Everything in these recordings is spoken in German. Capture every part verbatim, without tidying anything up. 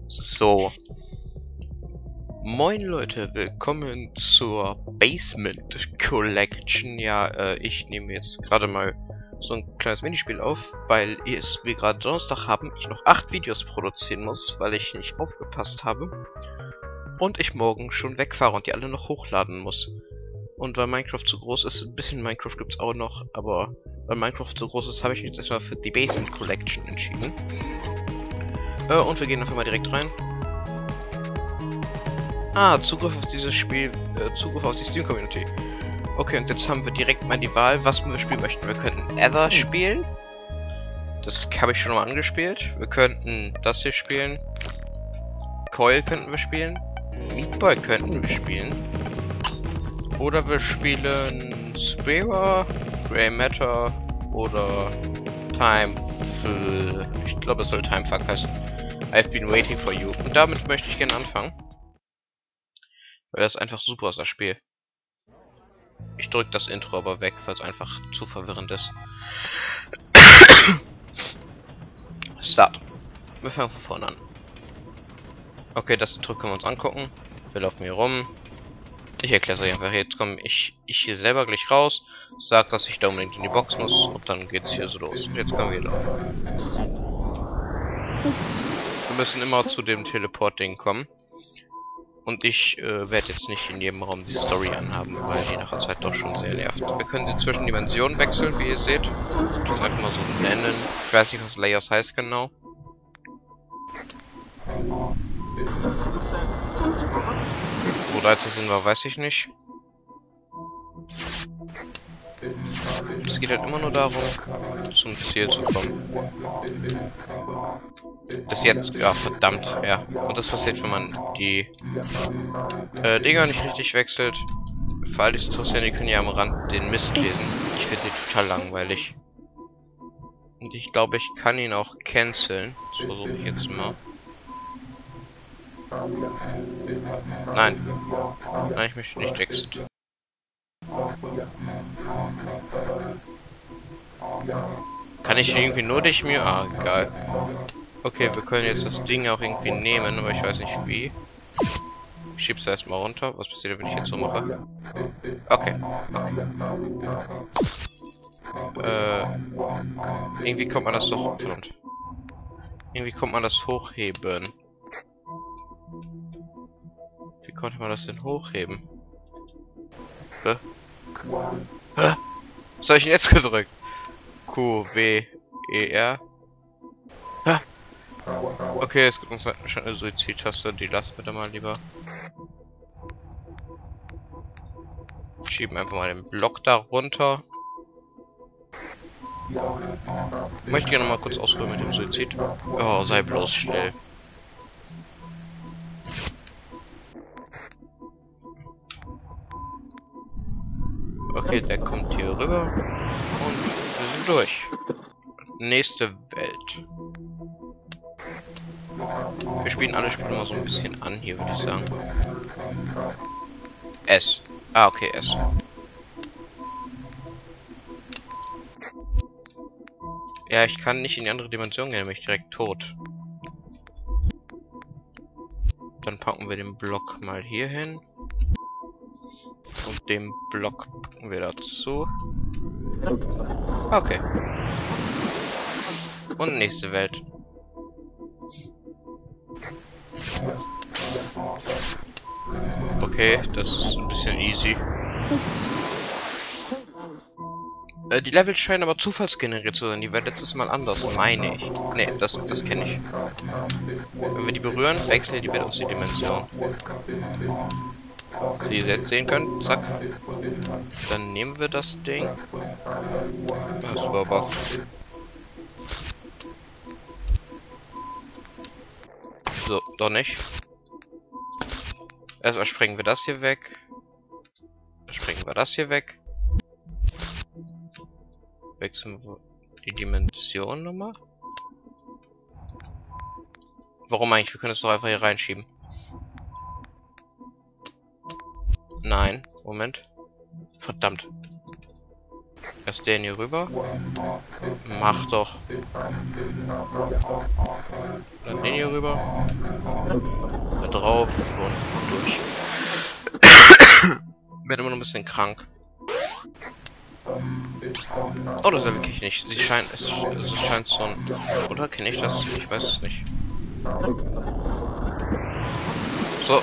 So. Moin Leute, willkommen zur Basement Collection. Ja, äh, ich nehme jetzt gerade mal so ein kleines Minispiel auf, weil es wir gerade Donnerstag haben, ich noch acht Videos produzieren muss, weil ich nicht aufgepasst habe. Und ich morgen schon wegfahre und die alle noch hochladen muss. Und weil Minecraft zu groß ist, ein bisschen Minecraft gibt's auch noch, aber weil Minecraft zu groß ist, habe ich mich jetzt erstmal für die Basement Collection entschieden. Äh, und wir gehen einfach mal direkt rein. Ah, Zugriff auf dieses Spiel, äh, Zugriff auf die Steam-Community. Okay, und jetzt haben wir direkt mal die Wahl, was wir spielen möchten. Wir könnten Ether spielen. Das habe ich schon mal angespielt. Wir könnten das hier spielen. Coil könnten wir spielen. Meatball könnten wir spielen. Oder wir spielen Spira, Grey Matter oder Time. Ich glaube, es soll Timefuck heißen. I've been waiting for you. Und damit möchte ich gerne anfangen. Weil das einfach super ist, das Spiel. Ich drücke das Intro aber weg, weil es einfach zu verwirrend ist. Start. Wir fangen von vorne an. Okay, das Intro können wir uns angucken. Wir laufen hier rum. Ich erkläre es euch einfach. Jetzt komme ich, ich hier selber gleich raus. Sag, dass ich da unbedingt in die Box muss. Und dann geht's hier so los. Jetzt können wir hier laufen. Wir müssen immer zu dem Teleport-Ding kommen. Und ich äh, werde jetzt nicht in jedem Raum die Story anhaben, weil die nach der Zeit doch schon sehr nervt. Wir können die zwischen Dimensionen wechseln, wie ihr seht. Das einfach mal so nennen. Ich weiß nicht, was Layers heißt genau. Wo da jetzt sind wir, weiß ich nicht. Es geht halt immer nur darum, zum Ziel zu kommen. Das jetzt, ja, verdammt, ja. Und das passiert, wenn man die äh, Dinger nicht richtig wechselt. Für alle, die es interessieren, die können ja am Rand den Mist lesen. Ich finde den total langweilig. Und ich glaube, ich kann ihn auch canceln. Das versuche ich jetzt mal. Nein. Nein, ich möchte nicht exit. Kann ich irgendwie nur dich mir... Ah, egal. Okay, wir können jetzt das Ding auch irgendwie nehmen, aber ich weiß nicht wie. Ich schieb's erstmal runter. Was passiert, wenn ich jetzt so mache? Okay. Okay. Äh, irgendwie kommt man das doch... Verdammt. Irgendwie kommt man das hochheben. Wie konnte man das denn hochheben? Hä? Hä? Was habe ich denn jetzt gedrückt? Q, W, E, R. Hä? Okay, es gibt uns schon eine Suizid-Taste, die lassen wir da mal lieber. Schieben einfach mal den Block da runter. Möchte ich ja noch mal kurz ausprobieren mit dem Suizid. Oh, sei bloß still. Okay, der kommt hier rüber. Und wir sind durch. Nächste Welt. Wir spielen alle Spiele mal so ein bisschen an hier, würde ich sagen. S. Ah, okay, S. Ja, ich kann nicht in die andere Dimension gehen, nämlich direkt tot. Dann packen wir den Block mal hier hin. Und den Block packen wir dazu. Okay. Und nächste Welt. Okay, das ist ein bisschen easy. Äh, die Level scheinen aber zufallsgeneriert zu sein. Die war letztes Mal anders, meine ich. Ne, das, das kenne ich. Wenn wir die berühren, wechseln die mit uns die Dimension. So, wie ihr jetzt sehen könnt, zack. Dann nehmen wir das Ding. Das ist überbockt. So, doch nicht. Erstmal sprengen wir das hier weg. Dann sprengen wir das hier weg. Wechseln wir die Dimension nochmal. Warum eigentlich? Wir können es doch einfach hier reinschieben. Nein, Moment. Verdammt. Erst den hier rüber. Mach doch. Dann den hier rüber. drauf und durch. Bin immer noch ein bisschen krank. Oh, das erwähne ich nicht. Sie scheint, es, es scheint so ein... Oder kenne ich das? Ich weiß es nicht. So.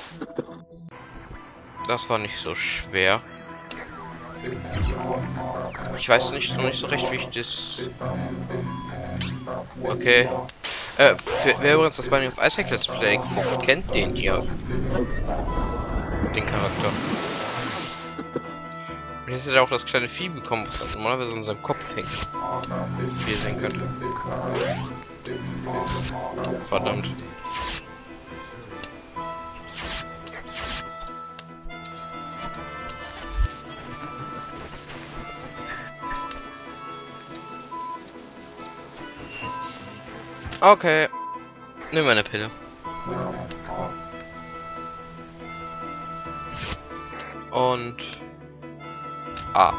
Das war nicht so schwer. Ich weiß nicht, noch nicht so recht, wie ich das... Okay. Äh, für, wer übrigens das Binding of Isaac Let's Play guckt, kennt den hier. Den Charakter. Und jetzt hat er auch das kleine Vieh bekommen, was normalerweise in seinem Kopf hängt. Wie ihr sehen könnt. Verdammt. Okay. Nimm eine Pille. Und A.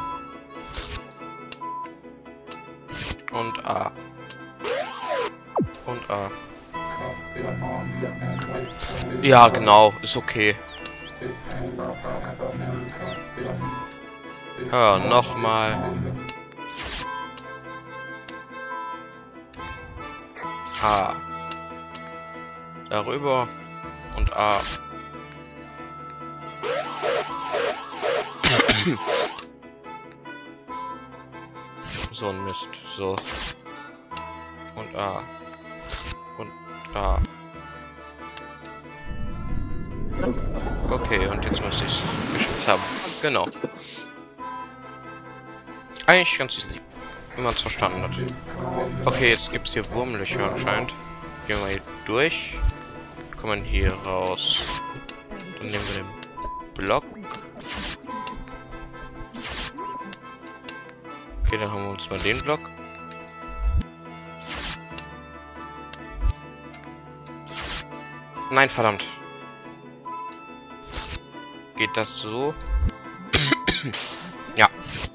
Und A. Und A. Ja, genau, ist okay. Ja, nochmal. A. Darüber und A. So ein Mist. So. Und A. Und A. Okay, und jetzt müsste ich es geschafft haben. Genau. Eigentlich ganz easy. Wenn man es verstanden hat. Okay, jetzt gibt es hier Wurmlöcher anscheinend. Gehen wir hier durch. Kommen hier raus. Dann nehmen wir den Block. Okay, dann haben wir uns mal den Block. Nein, verdammt. Geht das so? Ja.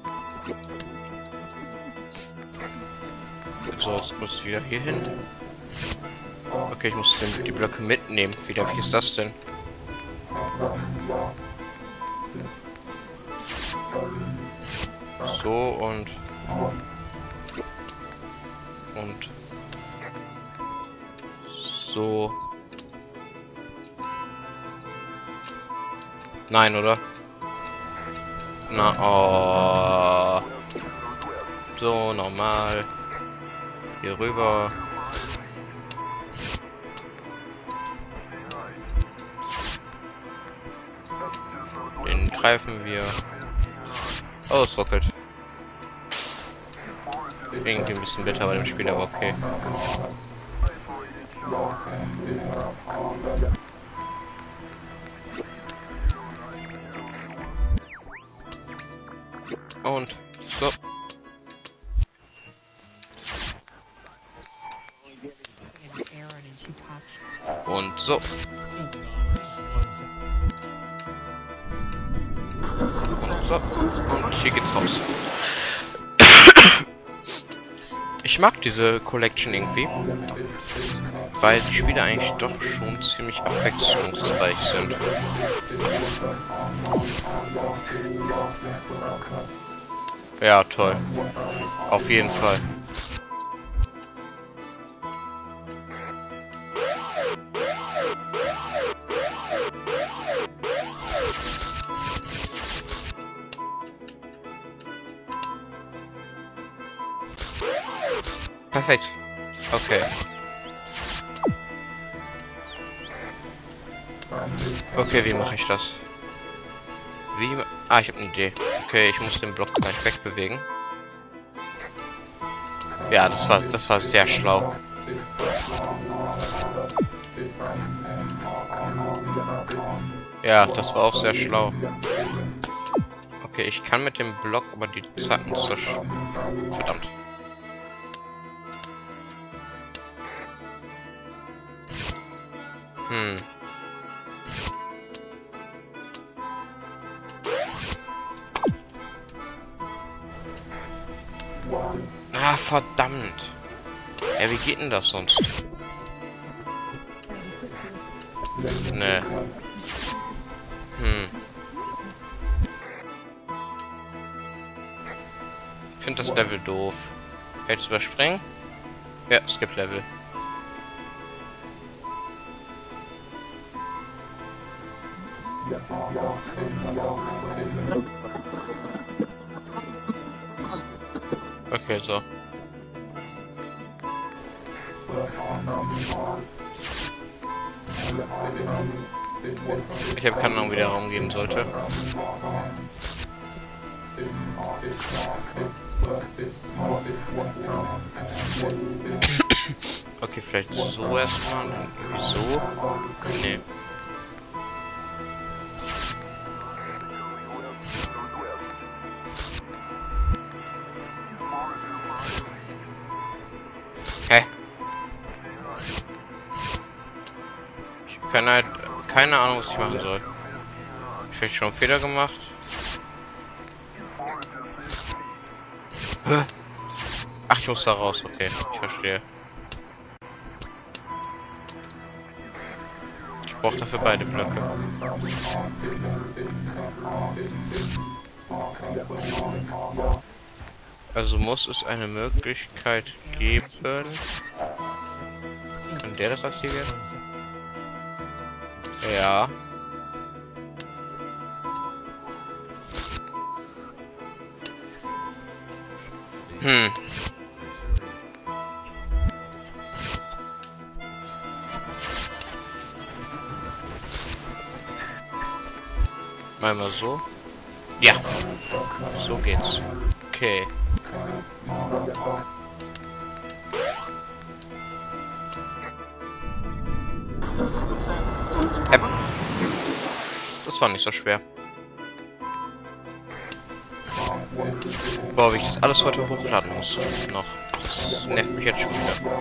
So, jetzt muss ich wieder hier hin. Okay, ich muss den, die Blöcke mitnehmen. Wie darf ich ist das denn? So und... Und... So... Nein, oder? Na, oh. So, normal. Hier rüber. Den greifen wir. Oh, es ruckelt. Irgendwie ein bisschen bitter bei dem Spiel, aber okay. Und so. Und so. Und so. Und hier geht's raus. Ich mag diese Collection irgendwie, weil die Spiele eigentlich doch schon ziemlich abwechslungsreich sind. Ja, toll. Auf jeden Fall. Perfekt. Okay. Okay, wie mache ich das? Wie? Ah, ich habe eine Idee. Okay, ich muss den Block gleich wegbewegen. Ja, das war das war sehr schlau. Ja, das war auch sehr schlau. Okay, ich kann mit dem Block aber die Zacken zerstören. Verdammt. Hm. Ah, verdammt. Ja, wie geht denn das sonst? Ne. Hm. Ich finde das Level doof. Jetzt überspringen? Ja, Skip Level. Okay, so. Ich habe keine Ahnung, wie der Raum gehen sollte. Okay, vielleicht so erstmal. So. Nee. Hä? Ich habe keine, keine Ahnung, was ich machen soll. Ich habe schon einen Fehler gemacht. Hä? Ach, ich muss da raus. Okay, ich verstehe. Ich brauche dafür beide Blöcke. Also muss es eine Möglichkeit geben. Kann der das aktivieren? Ja. Hm. Mal mal so. Ja. So geht's. Okay. Ähm. Das war nicht so schwer. Boah, wie ich das alles heute hochladen muss. Noch. Das nervt mich jetzt schon wieder.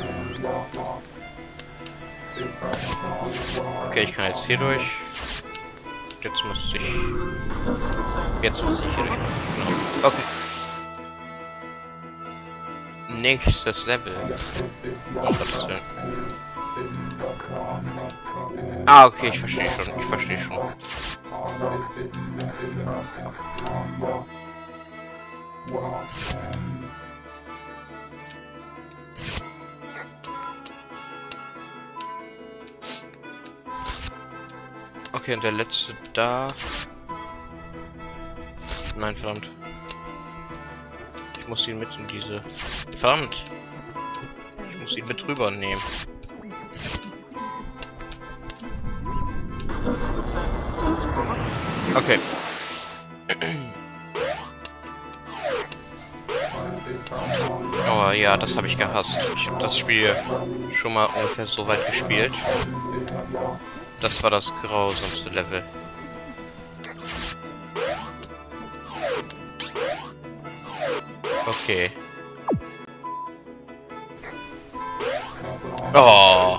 Okay, ich kann jetzt hier durch. Jetzt müsste ich... Jetzt muss ich hier durch. Okay. Nächstes Level. Oh, Gottes Willen. Ah, okay, ich verstehe schon. Ich verstehe schon. Okay, und der letzte da. Nein, verdammt. Ich muss ihn mit in diese... Verdammt! Ich muss ihn mit rüber nehmen. Okay. Oh ja, das habe ich gehasst. Ich habe das Spiel schon mal ungefähr so weit gespielt. Das war das grausamste Level. Okay. Oh.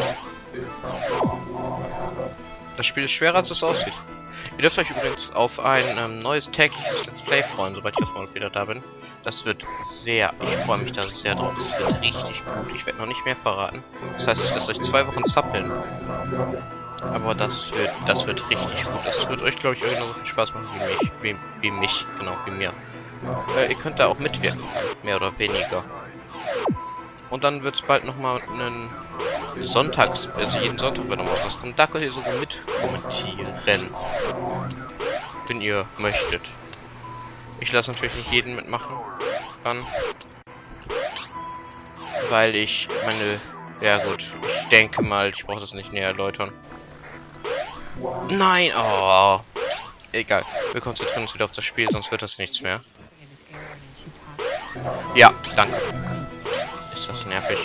Das Spiel ist schwerer, als es aussieht. Ihr dürft euch übrigens auf ein ähm, neues tägliches Let's Play freuen, sobald ich auch mal wieder da bin. Das wird sehr, ich freue mich da sehr drauf. Das wird richtig gut. Ich werde noch nicht mehr verraten. Das heißt, ich lasse euch zwei Wochen zappeln. Aber das wird, das wird richtig gut. Das wird euch, glaube ich, genauso viel Spaß machen wie mich. Wie, wie mich, genau, wie mir. Äh, ihr könnt da auch mitwirken, mehr oder weniger. Und dann wird es bald nochmal einen Sonntags, also jeden Sonntag wird nochmal was kommen. Da könnt ihr sogar mit kommentieren, wenn ihr möchtet. Ich lasse natürlich nicht jeden mitmachen kann, weil ich meine, ja gut, ich denke mal, ich brauche das nicht näher erläutern. Nein, oh, egal, wir konzentrieren uns wieder auf das Spiel, sonst wird das nichts mehr. Ja, danke. Ist das nervig.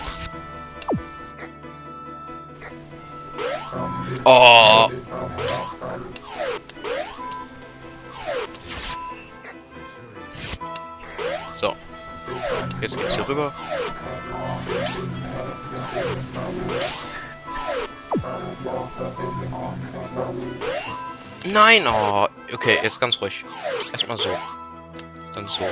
Oh. So. Jetzt geht's hier rüber. Nein, oh. Okay, jetzt ganz ruhig. Erstmal so. Dann so.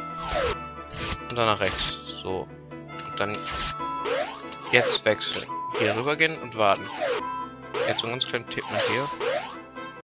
Und dann nach rechts. So. Und dann jetzt wechseln. hier rüber gehen und warten. Jetzt so einen ganz kleinen Tipp nach hier.